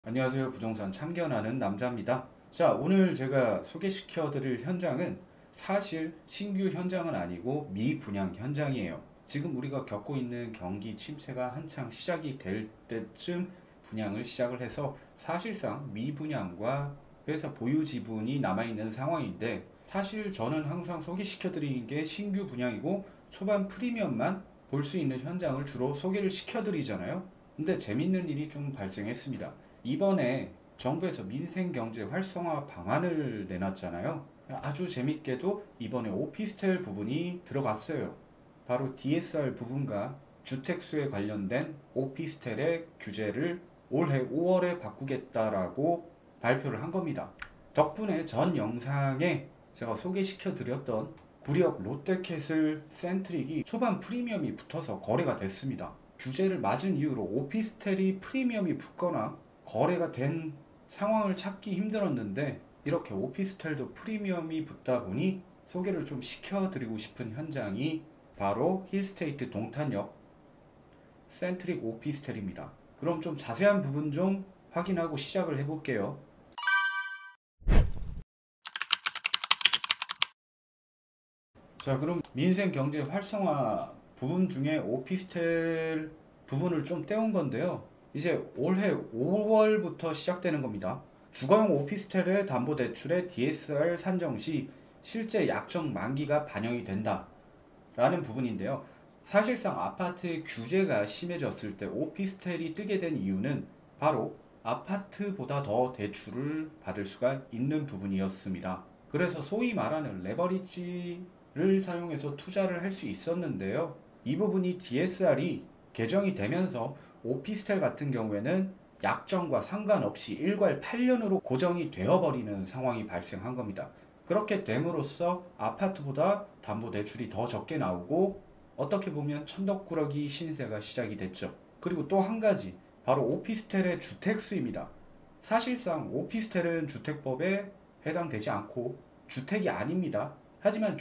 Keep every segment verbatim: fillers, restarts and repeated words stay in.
안녕하세요. 부동산 참견하는 남자입니다. 자, 오늘 제가 소개시켜 드릴 현장은 사실 신규 현장은 아니고 미분양 현장이에요. 지금 우리가 겪고 있는 경기 침체가 한창 시작이 될 때쯤 분양을 시작을 해서 사실상 미분양과 회사 보유 지분이 남아있는 상황인데, 사실 저는 항상 소개시켜 드리는 게 신규 분양이고 초반 프리미엄만 볼 수 있는 현장을 주로 소개를 시켜 드리잖아요. 근데 재밌는 일이 좀 발생했습니다. 이번에 정부에서 민생경제 활성화 방안을 내놨잖아요. 아주 재밌게도 이번에 오피스텔 부분이 들어갔어요. 바로 디에스알 부분과 주택수에 관련된 오피스텔의 규제를 올해 오월에 바꾸겠다라고 발표를 한 겁니다. 덕분에 전 영상에 제가 소개시켜 드렸던 구력 롯데캐슬 센트릭이 초반 프리미엄이 붙어서 거래가 됐습니다. 규제를 맞은 이유로 오피스텔이 프리미엄이 붙거나 거래가 된 상황을 찾기 힘들었는데, 이렇게 오피스텔도 프리미엄이 붙다 보니 소개를 좀 시켜드리고 싶은 현장이 바로 힐스테이트 동탄역 센트릭 오피스텔입니다. 그럼 좀 자세한 부분 좀 확인하고 시작을 해볼게요. 자, 그럼 민생 경제 활성화 부분 중에 오피스텔 부분을 좀 떼온 건데요. 이제 올해 오월부터 시작되는 겁니다. 주거용 오피스텔의 담보대출의 디에스알 산정 시 실제 약정 만기가 반영이 된다 라는 부분인데요. 사실상 아파트의 규제가 심해졌을 때 오피스텔이 뜨게 된 이유는 바로 아파트보다 더 대출을 받을 수가 있는 부분이었습니다. 그래서 소위 말하는 레버리지를 사용해서 투자를 할 수 있었는데요. 이 부분이 디에스알이 개정이 되면서 오피스텔 같은 경우에는 약정과 상관없이 일괄 팔 년으로 고정이 되어버리는 상황이 발생한 겁니다. 그렇게 됨으로써 아파트보다 담보대출이 더 적게 나오고 어떻게 보면 천덕꾸러기 신세가 시작이 됐죠. 그리고 또 한 가지, 바로 오피스텔의 주택수입니다. 사실상 오피스텔은 주택법에 해당되지 않고 주택이 아닙니다. 하지만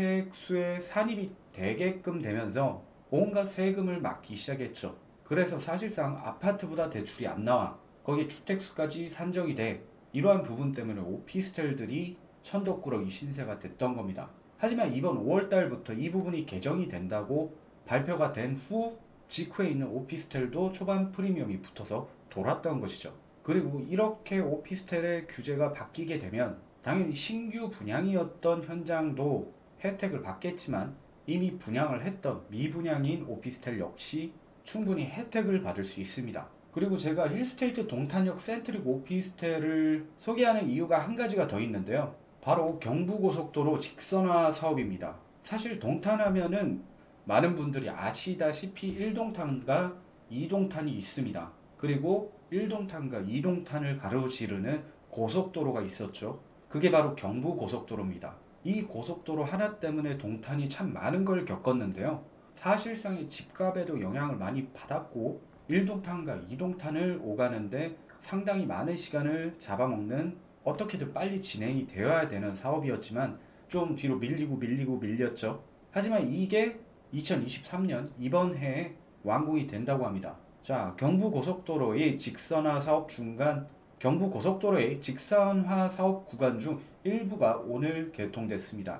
주택수에 산입이 되게끔 되면서 온갖 세금을 막기 시작했죠. 그래서 사실상 아파트보다 대출이 안 나와, 거기에 주택수까지 산정이 돼, 이러한 부분 때문에 오피스텔들이 천덕꾸러기 신세가 됐던 겁니다. 하지만 이번 오월달부터 이 부분이 개정이 된다고 발표가 된 후 직후에 있는 오피스텔도 초반 프리미엄이 붙어서 돌았던 것이죠. 그리고 이렇게 오피스텔의 규제가 바뀌게 되면 당연히 신규 분양이었던 현장도 혜택을 받겠지만, 이미 분양을 했던 미분양인 오피스텔 역시 충분히 혜택을 받을 수 있습니다. 그리고 제가 힐스테이트 동탄역 센트릭 오피스텔을 소개하는 이유가 한 가지가 더 있는데요. 바로 경부고속도로 직선화 사업입니다. 사실 동탄하면은 많은 분들이 아시다시피 일 동탄과 이 동탄이 있습니다. 그리고 일 동탄과 이 동탄을 가로지르는 고속도로가 있었죠. 그게 바로 경부고속도로입니다. 이 고속도로 하나 때문에 동탄이 참 많은 걸 겪었는데요. 사실상의 집값에도 영향을 많이 받았고 일 동탄과 이 동탄을 오가는데 상당히 많은 시간을 잡아먹는, 어떻게든 빨리 진행이 되어야 되는 사업이었지만 좀 뒤로 밀리고 밀리고 밀렸죠. 하지만 이게 이천이십삼 년 이번 해에 완공이 된다고 합니다. 자, 경부고속도로의 직선화 사업 중간 경부고속도로의 직선화 사업 구간 중 일부가 오늘 개통됐습니다.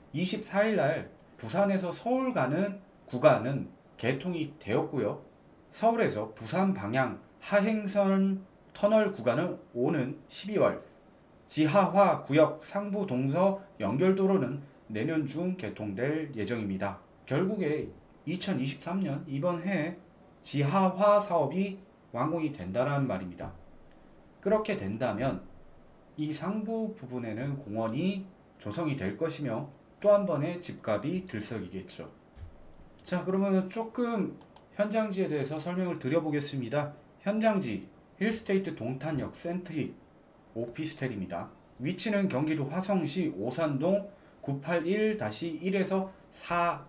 이십사 일 날 부산에서 서울 가는 구간은 개통이 되었고요. 서울에서 부산 방향 하행선 터널 구간은 오는 십이월, 지하화 구역 상부 동서 연결도로는 내년 중 개통될 예정입니다. 결국에 이천이십삼 년 이번 해에 지하화 사업이 완공이 된다는 말입니다. 그렇게 된다면 이 상부 부분에는 공원이 조성이 될 것이며 또 한 번의 집값이 들썩이겠죠. 자, 그러면 조금 현장지에 대해서 설명을 드려보겠습니다. 현장지 힐스테이트 동탄역 센트릭 오피스텔입니다. 위치는 경기도 화성시 오산동 구팔일 일에서 사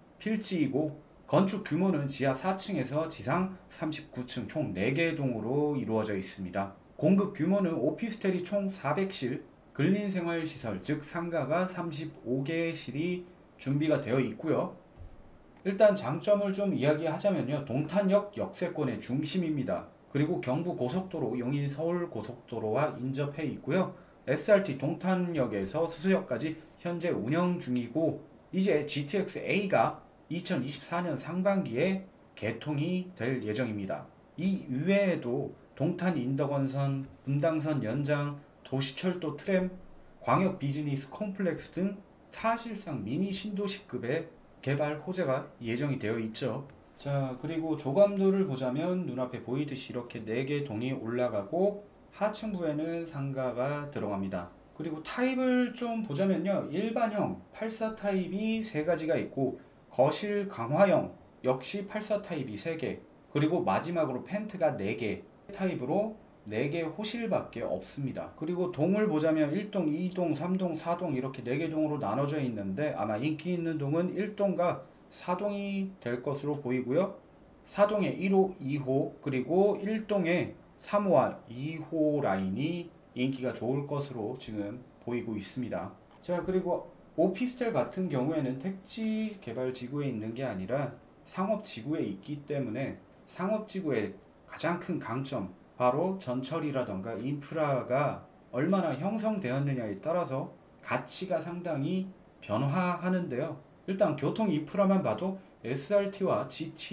필지이고 건축 규모는 지하 사 층에서 지상 삼십구 층 총 네 개 동으로 이루어져 있습니다. 공급 규모는 오피스텔이 총 사백 실, 근린생활시설 즉 상가가 삼십오 개 실이 준비가 되어 있고요. 일단 장점을 좀 이야기하자면요, 동탄역 역세권의 중심입니다. 그리고 경부고속도로, 용인 서울고속도로와 인접해 있고요. 에스알티 동탄역에서 수수역까지 현재 운영 중이고, 이제 지티엑스에이가 이천이십사 년 상반기에 개통이 될 예정입니다. 이 이외에도 동탄 인덕원선, 분당선 연장, 도시철도 트램, 광역 비즈니스 콤플렉스 등 사실상 미니 신도시급의 개발 호재가 예정이 되어 있죠. 자, 그리고 조감도를 보자면 눈앞에 보이듯이 이렇게 네 개 동이 올라가고 하층부에는 상가가 들어갑니다. 그리고 타입을 좀 보자면요, 일반형 팔십사 타입이 세 가지가 있고, 거실 강화형 역시 팔십사 타입이 세 개, 그리고 마지막으로 펜트가 네 개 타입으로 네 개 호실밖에 없습니다. 그리고 동을 보자면 일 동, 이 동, 삼 동, 사 동 이렇게 네 개 동으로 나눠져 있는데, 아마 인기 있는 동은 일 동과 사 동이 될 것으로 보이고요. 사 동에 일 호, 이 호, 그리고 일 동에 삼 호와 이 호 라인이 인기가 좋을 것으로 지금 보이고 있습니다. 자, 그리고 오피스텔 같은 경우에는 택지 개발 지구에 있는 게 아니라 상업 지구에 있기 때문에 상업 지구의 가장 큰 강점, 바로 전철이라던가 인프라가 얼마나 형성되었느냐에 따라서 가치가 상당히 변화하는데요. 일단 교통 인프라만 봐도 에스알티와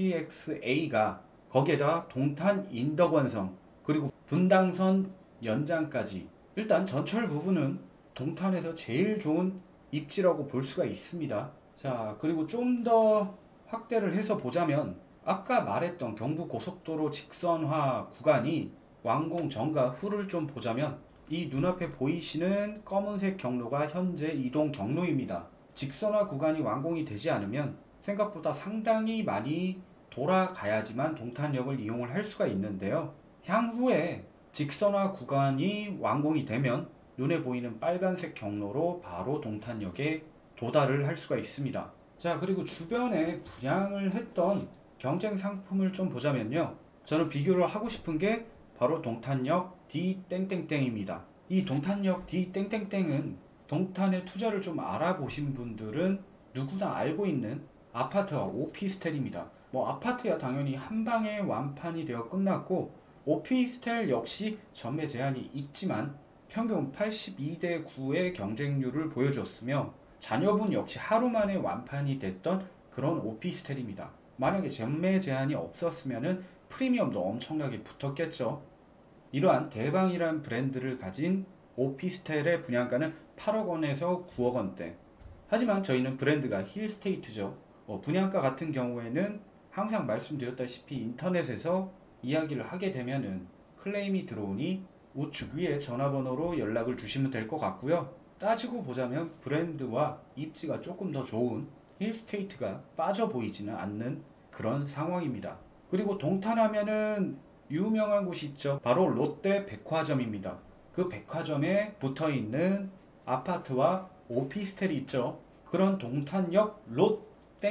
지티엑스에이가 거기에다 동탄 인덕원성 그리고 분당선 연장까지, 일단 전철 부분은 동탄에서 제일 좋은 입지라고 볼 수가 있습니다. 자, 그리고 좀 더 확대를 해서 보자면 아까 말했던 경부고속도로 직선화 구간이 완공 전과 후를 좀 보자면 이 눈앞에 보이시는 검은색 경로가 현재 이동 경로입니다. 직선화 구간이 완공이 되지 않으면 생각보다 상당히 많이 돌아가야지만 동탄역을 이용을 할 수가 있는데요. 향후에 직선화 구간이 완공이 되면 눈에 보이는 빨간색 경로로 바로 동탄역에 도달을 할 수가 있습니다. 자, 그리고 주변에 분양을 했던 경쟁 상품을 좀 보자면요, 저는 비교를 하고 싶은 게 바로 동탄역 디 땡땡땡입니다. 이 동탄역 디 땡땡땡은 동탄에 투자를 좀 알아보신 분들은 누구나 알고 있는 아파트와 오피스텔입니다. 뭐 아파트야 당연히 한 방에 완판이 되어 끝났고, 오피스텔 역시 전매 제한이 있지만 평균 팔십이 대 구의 경쟁률을 보여줬으며, 자녀분 역시 하루 만에 완판이 됐던 그런 오피스텔입니다. 만약에 전매 제한이 없었으면 프리미엄도 엄청나게 붙었겠죠. 이러한 대방이란 브랜드를 가진 오피스텔의 분양가는 팔억 원에서 구억 원대. 하지만 저희는 브랜드가 힐스테이트죠. 어, 분양가 같은 경우에는 항상 말씀드렸다시피 인터넷에서 이야기를 하게 되면은 클레임이 들어오니 우측 위에 전화번호로 연락을 주시면 될 것 같고요. 따지고 보자면 브랜드와 입지가 조금 더 좋은 힐스테이트가 빠져 보이지는 않는 그런 상황입니다. 그리고 동탄하면은 유명한 곳이 있죠. 바로 롯데 백화점입니다. 그 백화점에 붙어 있는 아파트와 오피스텔이 있죠. 그런 동탄역 롯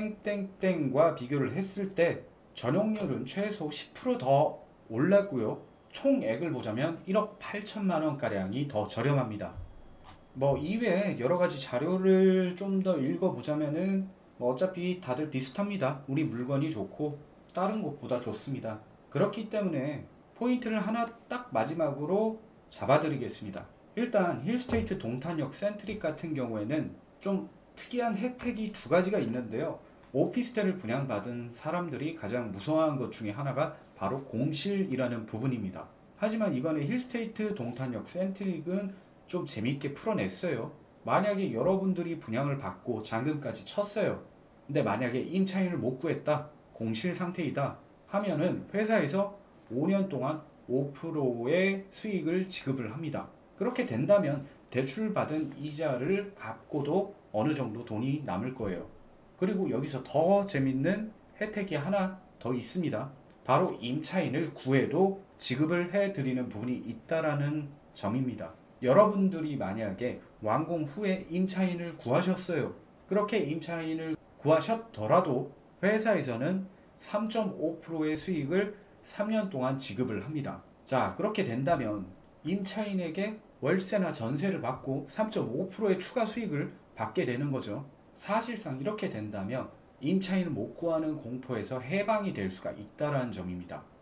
땡땡땡과 비교를 했을 때 전용률은 최소 십 퍼센트 더 올랐고요. 총액을 보자면 일억 팔천만 원가량이 더 저렴합니다. 뭐 이외에 여러가지 자료를 좀 더 읽어보자면은 뭐 어차피 다들 비슷합니다. 우리 물건이 좋고 다른 곳보다 좋습니다. 그렇기 때문에 포인트를 하나 딱 마지막으로 잡아드리겠습니다. 일단 힐스테이트 동탄역 센트릭 같은 경우에는 좀 특이한 혜택이 두 가지가 있는데요. 오피스텔을 분양받은 사람들이 가장 무서워하는 것 중에 하나가 바로 공실이라는 부분입니다. 하지만 이번에 힐스테이트 동탄역 센트릭은 좀 재밌게 풀어냈어요. 만약에 여러분들이 분양을 받고 잔금까지 쳤어요. 근데 만약에 임차인을 못 구했다, 공실 상태이다 하면은 회사에서 오 년 동안 오 퍼센트의 수익을 지급을 합니다. 그렇게 된다면 대출받은 이자를 갚고도 어느 정도 돈이 남을 거예요. 그리고 여기서 더 재밌는 혜택이 하나 더 있습니다. 바로 임차인을 구해도 지급을 해드리는 부분이 있다라는 점입니다. 여러분들이 만약에 완공 후에 임차인을 구하셨어요. 그렇게 임차인을 구하셨더라도 회사에서는 삼 점 오 퍼센트의 수익을 삼 년 동안 지급을 합니다. 자, 그렇게 된다면 임차인에게 월세나 전세를 받고 삼 점 오 퍼센트의 추가 수익을 받게 되는 거죠. 사실상 이렇게 된다면 임차인을 못 구하는 공포에서 해방이 될 수가 있다는 점입니다.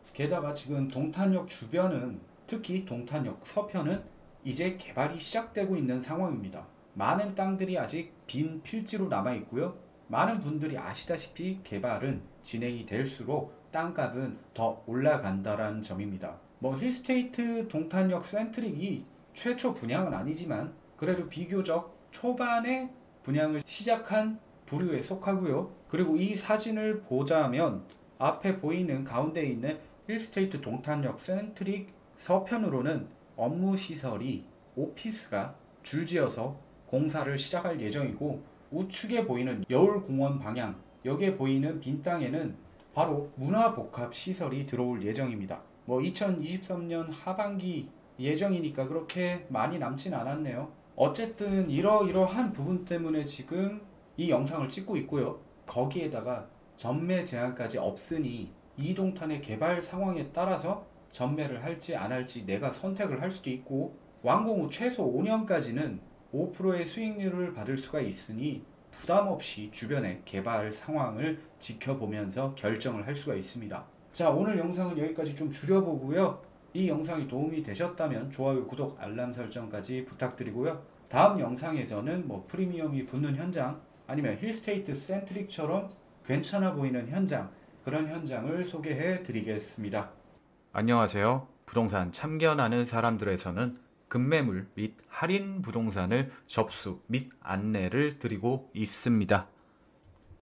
게다가 지금 동탄역 주변은, 특히 동탄역 서편은 이제 개발이 시작되고 있는 상황입니다. 많은 땅들이 아직 빈 필지로 남아 있고요. 많은 분들이 아시다시피 개발은 진행이 될수록 땅값은 더 올라간다라는 점입니다. 뭐 힐스테이트 동탄역 센트릭이 최초 분양은 아니지만 그래도 비교적 초반에 분양을 시작한 부류에 속하고요. 그리고 이 사진을 보자면 앞에 보이는 가운데 있는 힐스테이트 동탄역 센트릭 서편으로는 업무시설이 오피스가 줄지어서 공사를 시작할 예정이고, 우측에 보이는 여울공원 방향, 여기에 보이는 빈 땅에는 바로 문화복합시설이 들어올 예정입니다. 뭐 이천이십삼 년 하반기 예정이니까 그렇게 많이 남진 않았네요. 어쨌든 이러이러한 부분 때문에 지금 이 영상을 찍고 있고요. 거기에다가 전매 제한까지 없으니 이동탄의 개발 상황에 따라서 전매를 할지 안 할지 내가 선택을 할 수도 있고, 완공 후 최소 오 년까지는 오 퍼센트의 수익률을 받을 수가 있으니 부담 없이 주변의 개발 상황을 지켜보면서 결정을 할 수가 있습니다. 자, 오늘 영상은 여기까지 좀 줄여보고요. 이 영상이 도움이 되셨다면 좋아요, 구독, 알람 설정까지 부탁드리고요. 다음 영상에서는 뭐 프리미엄이 붙는 현장, 아니면 힐스테이트 센트릭처럼 괜찮아 보이는 현장, 그런 현장을 소개해 드리겠습니다. 안녕하세요. 부동산 참견하는 사람들에서는 급매물 및 할인 부동산을 접수 및 안내를 드리고 있습니다.